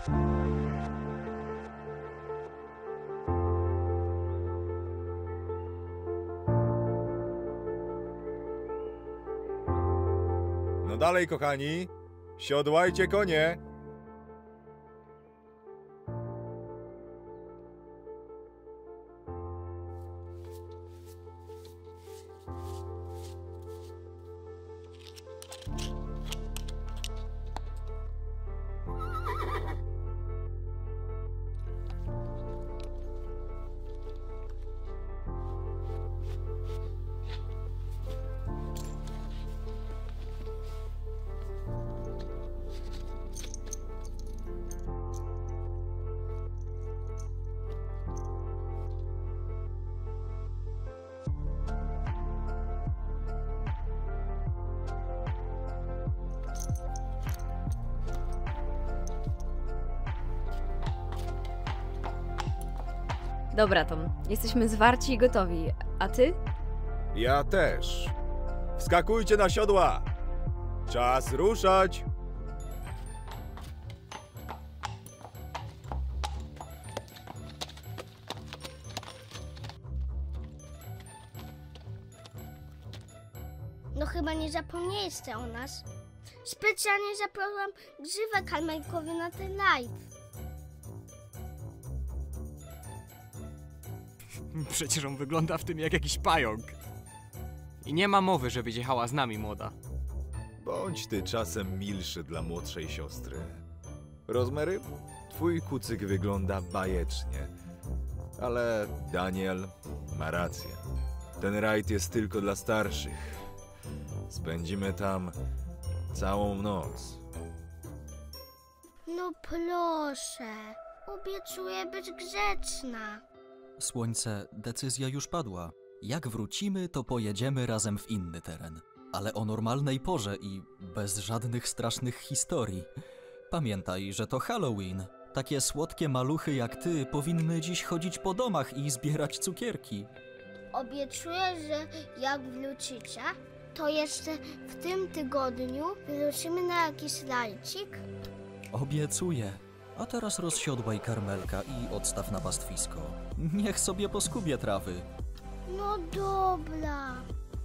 No dalej, kochani, siodłajcie konie. Dobra, Tom. Jesteśmy zwarci i gotowi. A ty? Ja też. Wskakujcie na siodła. Czas ruszać. No chyba nie zapomnieliście o nas. Specjalnie zaprosiłam Grzywę Karmelkowi na ten live. Przecież on wygląda w tym jak jakiś pająk. I nie ma mowy, żeby jechała z nami, młoda. Bądź ty czasem milszy dla młodszej siostry. Rosemary, twój kucyk wygląda bajecznie. Ale Daniel ma rację. Ten rajd jest tylko dla starszych. Spędzimy tam całą noc. No proszę, obiecuję być grzeczna. Słońce, decyzja już padła. Jak wrócimy, to pojedziemy razem w inny teren. Ale o normalnej porze i bez żadnych strasznych historii. Pamiętaj, że to Halloween. Takie słodkie maluchy jak ty powinny dziś chodzić po domach i zbierać cukierki. Obiecuję, że jak wrócicie, to jeszcze w tym tygodniu wrócimy na jakiś rajcik. Obiecuję. A teraz rozsiodłaj Karmelka i odstaw na pastwisko. Niech sobie poskubie trawy. No dobra.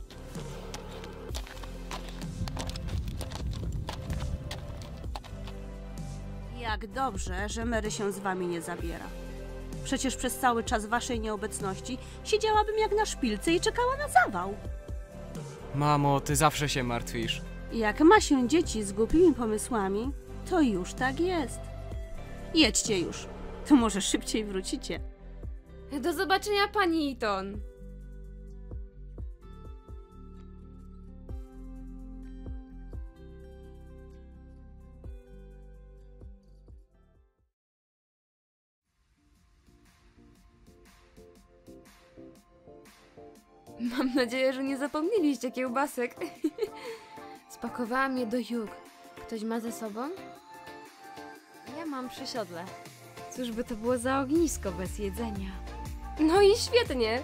Jak dobrze, że Mary się z wami nie zabiera. Przecież przez cały czas waszej nieobecności siedziałabym jak na szpilce i czekała na zawał. Mamo, ty zawsze się martwisz. Jak ma się dzieci z głupimi pomysłami, to już tak jest. Jedźcie już, to może szybciej wrócicie. Do zobaczenia, pani Eaton. Mam nadzieję, że nie zapomnieliście kiełbasek. Spakowałam je do Hugh. Ktoś ma ze sobą? Ja mam przy siodle. Cóż by to było za ognisko bez jedzenia? No i świetnie!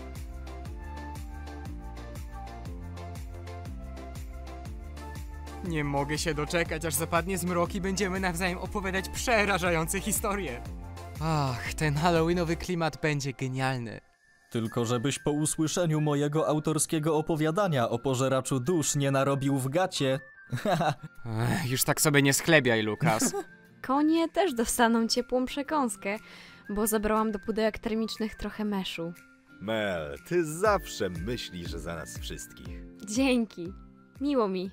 Nie mogę się doczekać, aż zapadnie zmrok i będziemy nawzajem opowiadać przerażające historie. Ach, ten halloweenowy klimat będzie genialny. Tylko żebyś po usłyszeniu mojego autorskiego opowiadania o pożeraczu dusz nie narobił w gacie. Już tak sobie nie schlebiaj, Lukas. Konie też dostaną ciepłą przekąskę, bo zabrałam do pudełek termicznych trochę meszu. Mel, ty zawsze myślisz za nas wszystkich. Dzięki. Miło mi.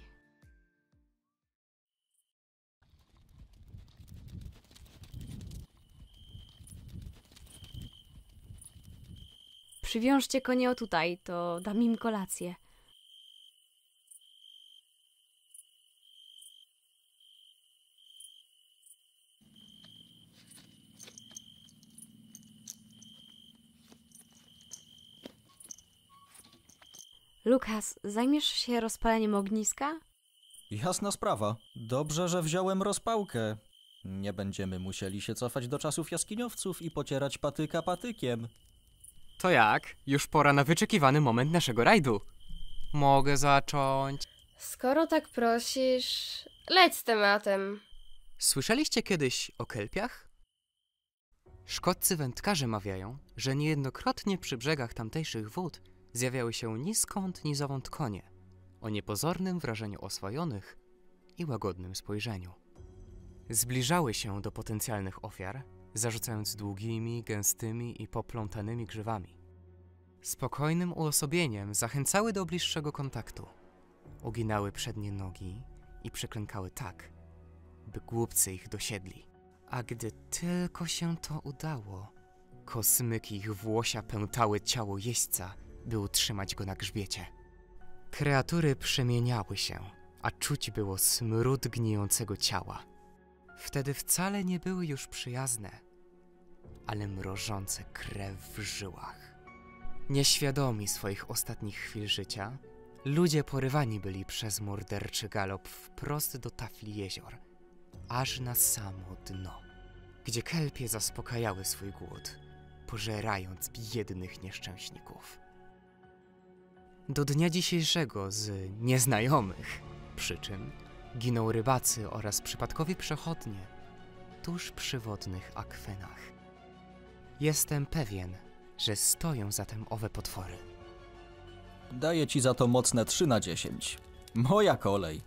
Przywiążcie konie o tutaj, to dam im kolację. Lukas, zajmiesz się rozpaleniem ogniska? Jasna sprawa. Dobrze, że wziąłem rozpałkę. Nie będziemy musieli się cofać do czasów jaskiniowców i pocierać patyka patykiem. To jak? Już pora na wyczekiwany moment naszego rajdu. Mogę zacząć? Skoro tak prosisz, leć z tematem. Słyszeliście kiedyś o kelpiach? Szkoccy wędkarze mawiają, że niejednokrotnie przy brzegach tamtejszych wód zjawiały się ni skąd, ni zowąd konie, o niepozornym wrażeniu oswojonych i łagodnym spojrzeniu. Zbliżały się do potencjalnych ofiar, zarzucając długimi, gęstymi i poplątanymi grzywami. Spokojnym uosobieniem zachęcały do bliższego kontaktu. Uginały przednie nogi i przyklękały tak, by głupcy ich dosiedli. A gdy tylko się to udało, kosmyki ich włosia pętały ciało jeźdźca, by utrzymać go na grzbiecie. Kreatury przemieniały się, a czuć było smród gnijącego ciała. Wtedy wcale nie były już przyjazne, ale mrożące krew w żyłach. Nieświadomi swoich ostatnich chwil życia, ludzie porywani byli przez morderczy galop wprost do tafli jezior, aż na samo dno, gdzie kelpie zaspokajały swój głód, pożerając biednych nieszczęśników. Do dnia dzisiejszego z nieznajomych przyczyn giną rybacy oraz przypadkowi przechodnie tuż przy wodnych akwenach. Jestem pewien, że stoją zatem owe potwory. Daję ci za to mocne 3 na 10. Moja kolej.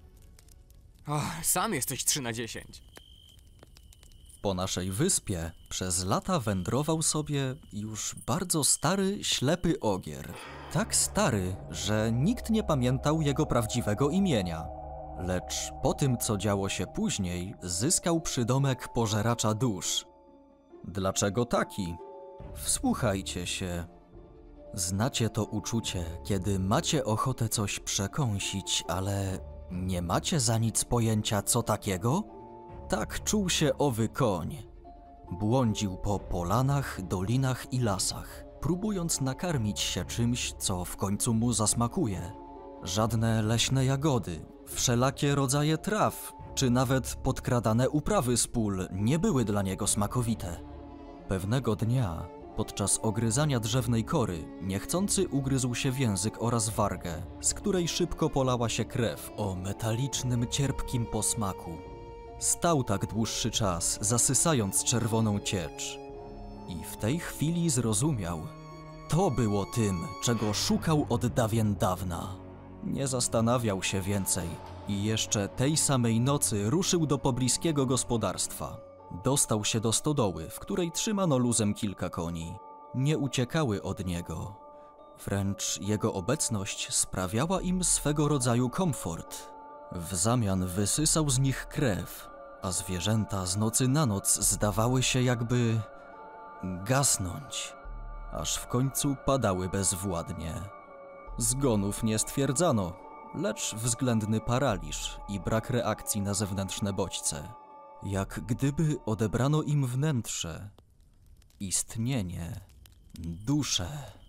Sam jesteś 3 na 10. Po naszej wyspie przez lata wędrował sobie już bardzo stary, ślepy ogier. Tak stary, że nikt nie pamiętał jego prawdziwego imienia. Lecz po tym, co działo się później, zyskał przydomek pożeracza dusz. Dlaczego taki? Wsłuchajcie się. Znacie to uczucie, kiedy macie ochotę coś przekąsić, ale nie macie za nic pojęcia, co takiego? Tak czuł się owy koń. Błądził po polanach, dolinach i lasach, próbując nakarmić się czymś, co w końcu mu zasmakuje. Żadne leśne jagody, wszelakie rodzaje traw, czy nawet podkradane uprawy z pól nie były dla niego smakowite. Pewnego dnia, podczas ogryzania drzewnej kory, niechcący ugryzł się w język oraz wargę, z której szybko polała się krew o metalicznym, cierpkim posmaku. Stał tak dłuższy czas, zasysając czerwoną ciecz. I w tej chwili zrozumiał. To było tym, czego szukał od dawien dawna. Nie zastanawiał się więcej i jeszcze tej samej nocy ruszył do pobliskiego gospodarstwa. Dostał się do stodoły, w której trzymano luzem kilka koni. Nie uciekały od niego. Wręcz jego obecność sprawiała im swego rodzaju komfort. W zamian wysysał z nich krew, a zwierzęta z nocy na noc zdawały się jakby gasnąć, aż w końcu padały bezwładnie. Zgonów nie stwierdzano, lecz względny paraliż i brak reakcji na zewnętrzne bodźce. Jak gdyby odebrano im wnętrze, istnienie, duszę.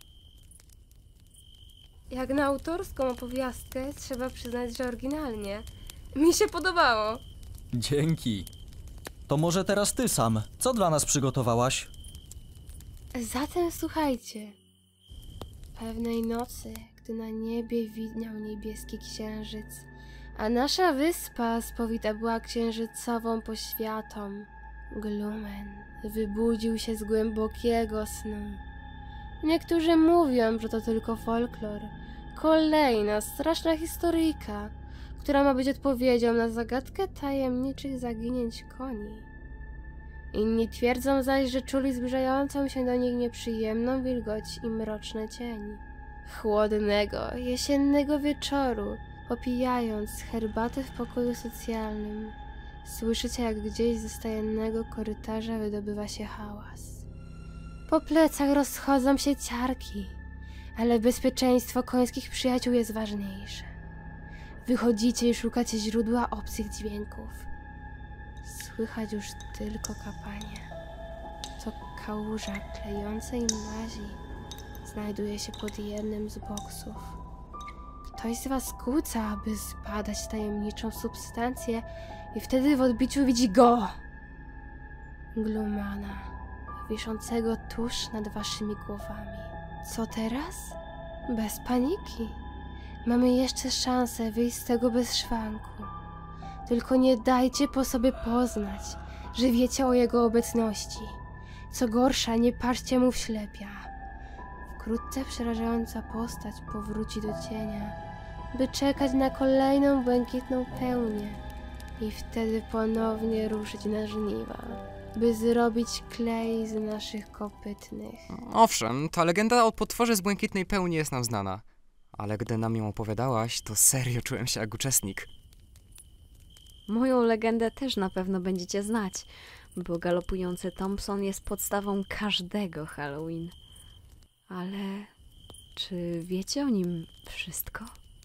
Jak na autorską opowiastkę trzeba przyznać, że oryginalnie. Mi się podobało. Dzięki. To może teraz ty sam, co dla nas przygotowałaś? Zatem słuchajcie. Pewnej nocy, gdy na niebie widniał niebieski księżyc, a nasza wyspa spowita była księżycową poświatą, Glumen wybudził się z głębokiego snu. Niektórzy mówią, że to tylko folklor. Kolejna straszna historyjka, która ma być odpowiedzią na zagadkę tajemniczych zaginięć koni. Inni twierdzą zaś, że czuli zbliżającą się do nich nieprzyjemną wilgoć i mroczne cienie. Chłodnego, jesiennego wieczoru, popijając herbatę w pokoju socjalnym, słyszycie, jak gdzieś ze stajennego korytarza wydobywa się hałas. Po plecach rozchodzą się ciarki, ale bezpieczeństwo końskich przyjaciół jest ważniejsze. Wychodzicie i szukacie źródła obcych dźwięków. Słychać już tylko kapanie. To kałuża klejącej mazi znajduje się pod jednym z boksów. Ktoś z was kłóca, aby zbadać tajemniczą substancję i wtedy w odbiciu widzi go! Glumana, wiszącego tuż nad waszymi głowami. Co teraz? Bez paniki. Mamy jeszcze szansę wyjść z tego bez szwanku. Tylko nie dajcie po sobie poznać, że wiecie o jego obecności. Co gorsza, nie patrzcie mu w ślepia. Wkrótce przerażająca postać powróci do cienia, by czekać na kolejną błękitną pełnię i wtedy ponownie ruszyć na żniwa, by zrobić klej z naszych kopytnych. Owszem, ta legenda o potworze z błękitnej pełni jest nam znana. Ale gdy nam ją opowiadałaś, to serio czułem się jak uczestnik. Moją legendę też na pewno będziecie znać, bo galopujący Thompson jest podstawą każdego Halloween. Ale czy wiecie o nim wszystko?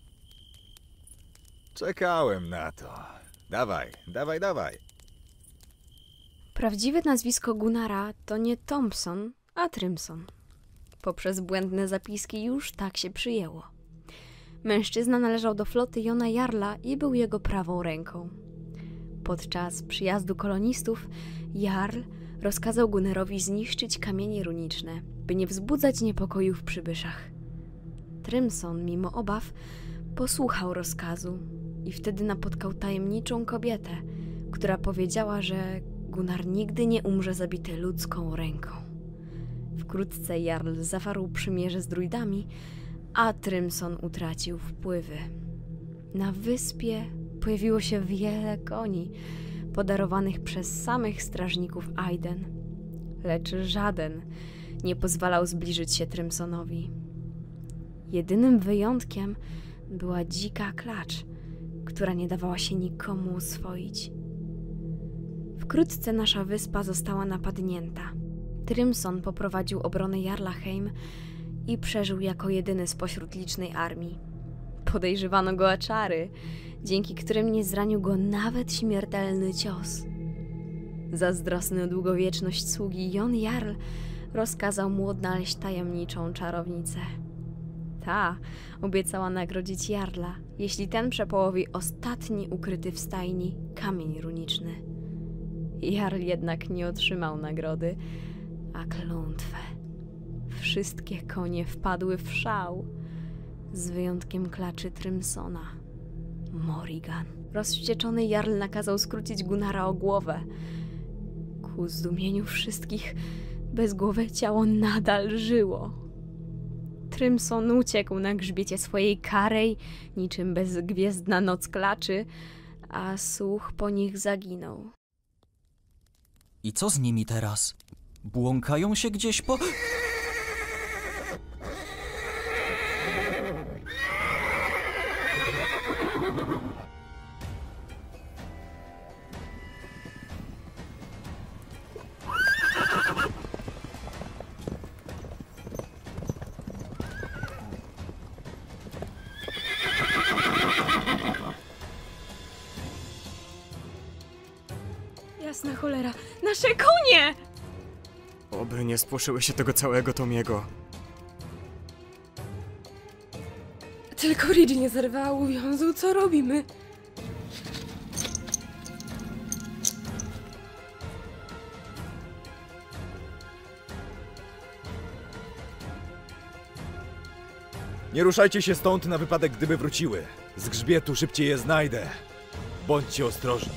Czekałem na to. Dawaj, dawaj, dawaj. Prawdziwe nazwisko Gunnara to nie Thompson, a Trimson. Poprzez błędne zapiski już tak się przyjęło. Mężczyzna należał do floty Jona Jarla i był jego prawą ręką. Podczas przyjazdu kolonistów Jarl rozkazał Gunnarowi zniszczyć kamienie runiczne, by nie wzbudzać niepokoju w przybyszach. Trimson, mimo obaw, posłuchał rozkazu i wtedy napotkał tajemniczą kobietę, która powiedziała, że Gunnar nigdy nie umrze zabity ludzką ręką. Wkrótce Jarl zawarł przymierze z druidami, a Trimson utracił wpływy. Na wyspie pojawiło się wiele koni, podarowanych przez samych strażników Aiden, lecz żaden nie pozwalał zbliżyć się Trimsonowi. Jedynym wyjątkiem była dzika klacz, która nie dawała się nikomu uswoić. Wkrótce nasza wyspa została napadnięta. Trimson poprowadził obronę Jarlaheim i przeżył jako jedyny spośród licznej armii. Podejrzewano go o czary, dzięki którym nie zranił go nawet śmiertelny cios. Zazdrosny o długowieczność sługi Jon Jarl rozkazał mu odnaleźć tajemniczą czarownicę. Ta obiecała nagrodzić Jarla, jeśli ten przepołowi ostatni ukryty w stajni kamień runiczny. Jarl jednak nie otrzymał nagrody, a klątwę. Wszystkie konie wpadły w szał, z wyjątkiem klaczy Trimsona. Morrigan. Rozwścieczony Jarl nakazał skrócić Gunnara o głowę. Ku zdumieniu wszystkich bezgłowe ciało nadal żyło. Trimson uciekł na grzbiecie swojej karej, niczym bezgwiezdna noc klaczy, a słuch po nich zaginął. I co z nimi teraz? Błąkają się gdzieś po... Jasna cholera, nasze konie! Oby nie spłoszyły się tego całego Tomiego. Tylko Ridge nie zerwała uwiązu, co robimy? Nie ruszajcie się stąd na wypadek, gdyby wróciły. Z grzbietu szybciej je znajdę. Bądźcie ostrożni.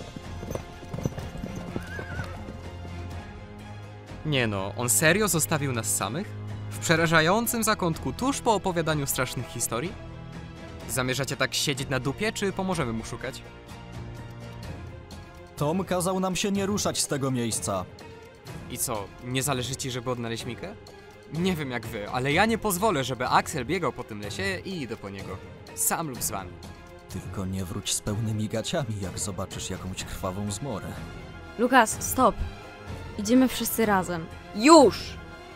Nie no, on serio zostawił nas samych? W przerażającym zakątku tuż po opowiadaniu strasznych historii? Zamierzacie tak siedzieć na dupie, czy pomożemy mu szukać? Tom kazał nam się nie ruszać z tego miejsca. I co, nie zależy ci, żeby odnaleźć Mikę? Nie wiem jak wy, ale ja nie pozwolę, żeby Axel biegał po tym lesie i idę po niego. Sam lub z wami. Tylko nie wróć z pełnymi gaciami, jak zobaczysz jakąś krwawą zmorę. Lukas, stop! Idziemy wszyscy razem. Już!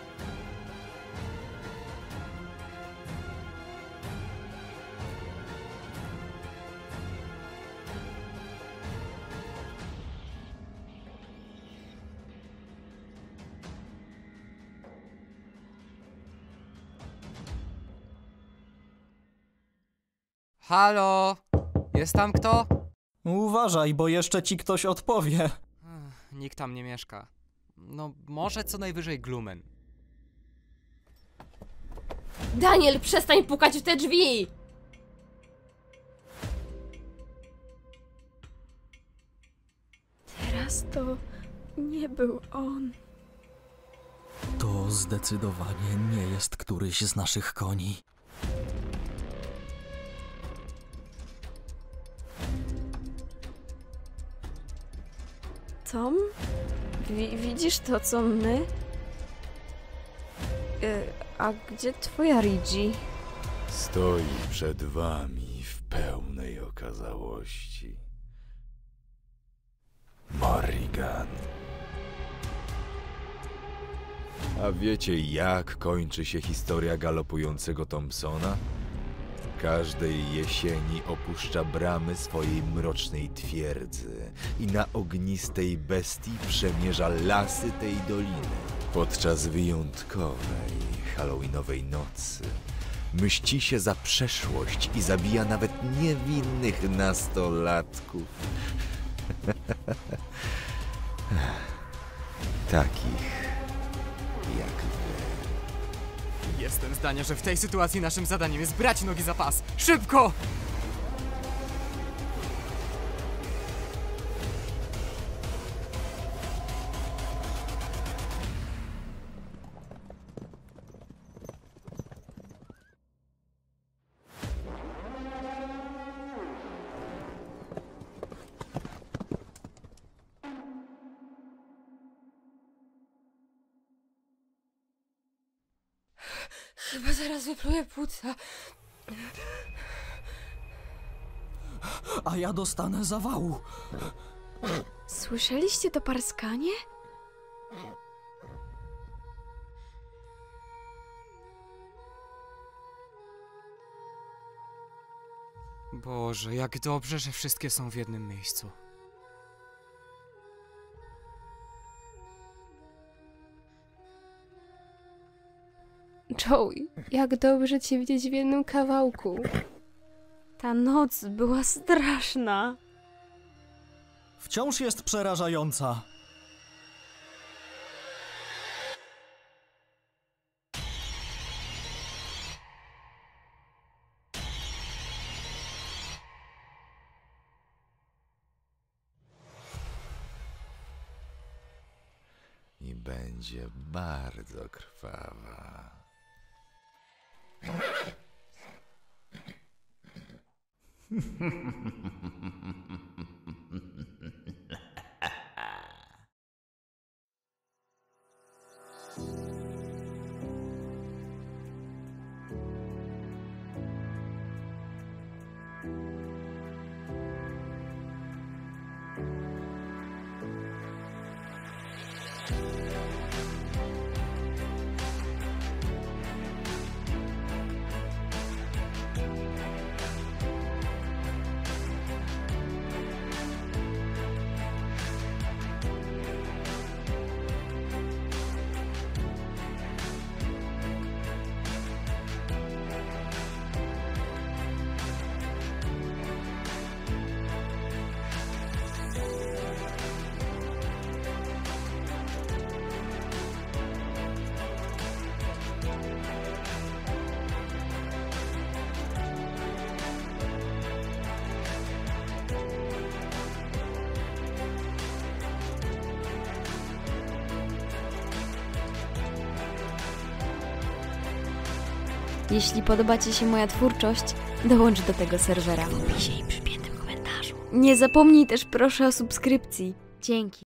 Halo? Jest tam kto? Uważaj, bo jeszcze ci ktoś odpowie. Nikt tam nie mieszka. No, może co najwyżej Glumen. Daniel, przestań pukać w te drzwi! raz to nie był on. To zdecydowanie nie jest któryś z naszych koni. Tom? Widzisz to, co my? A gdzie twoja Rigi? Stoi przed wami w pełnej okazałości. Morrigan. A wiecie, jak kończy się historia galopującego Thompsona? Każdej jesieni opuszcza bramy swojej mrocznej twierdzy i na ognistej bestii przemierza lasy tej doliny. Podczas wyjątkowej, halloweenowej nocy mści się za przeszłość i zabija nawet niewinnych nastolatków. Takich jak wy. Jestem zdania, że w tej sytuacji naszym zadaniem jest brać nogi za pas. Szybko! Chyba zaraz wypluję płuca. A ja dostanę zawału. Słyszeliście to parskanie? Boże, jak dobrze, że wszystkie są w jednym miejscu. Joey, jak dobrze cię widzieć w jednym kawałku. Ta noc była straszna. Wciąż jest przerażająca. I będzie bardzo krwawa. Jeśli podoba ci się moja twórczość, dołącz do tego serwera w opisie i przypiętym komentarzu. Nie zapomnij też proszę o subskrypcji. Dzięki.